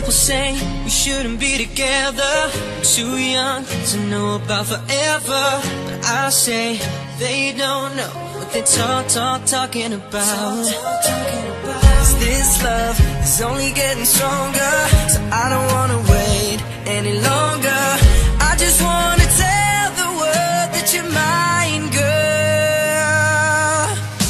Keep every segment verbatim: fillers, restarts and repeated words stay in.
People say we shouldn't be together, too young to know about forever. But I say they don't know what they talk, talk, talking about. Cause this love is only getting stronger, so I don't wanna wait any longer. I just wanna tell the world that you're mine, girl.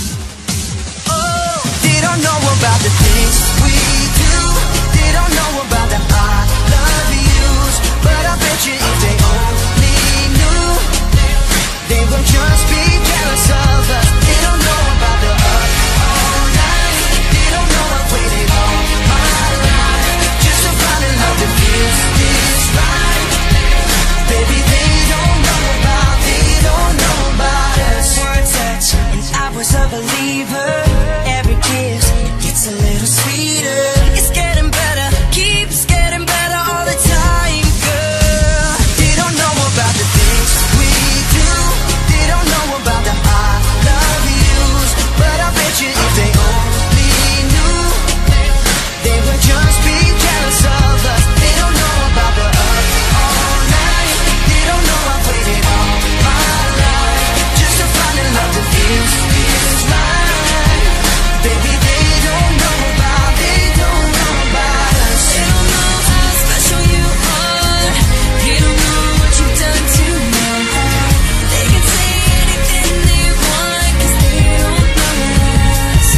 Oh, they don't know about the things we do, they don't know about the I love yous. But I bet you if they only knew, they would just be jealous of us. They don't know about the up all night, they don't know I've waited all my life just to find a love that feels this right. Baby, they don't know about, they don't know about us. One touch and I was a believer. Every kiss gets a little sweeter. It's getting better, keeps getting better all the time, girl. They don't know about the things we do, they don't know about the I love yous. But I bet you if they only knew, they would just be jealous of us. They don't know about the up all night, they don't know I've waited all my life just to find a love that feels this right. Baby, they don't know about, they don't know about us. They don't know how special you are, they don't know what you've done to me. They can say anything they want, cause they don't know us.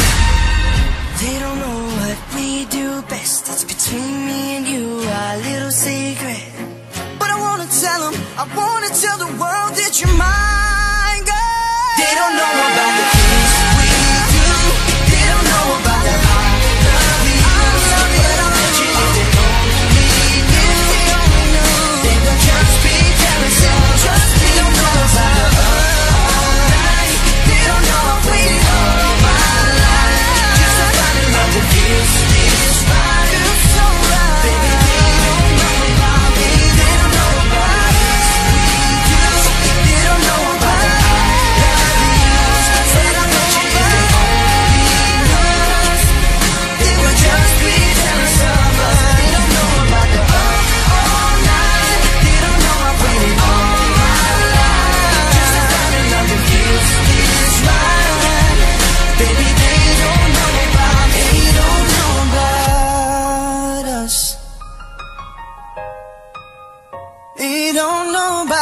They don't know what we do best, it's between me and you, our little secret. But I wanna tell them, I wanna tell the world that you're mine, girl. They don't know about the things we do, they don't know about the I love yous. But I bet you if they only knew, they would just be jealous of us. They don't know about the up all night, they don't know I've waited all my life just to find a love that feels this right. Feels so right. Baby, they don't know about me, they don't know about us. We do, they don't know about the I love yous. But I bet you if they only knew, they would just be jealous of us. They don't know about the up all night, they don't know I've waited all my life just to find a love that feels this right. Baby, they don't know about, they don't know about us. They don't know about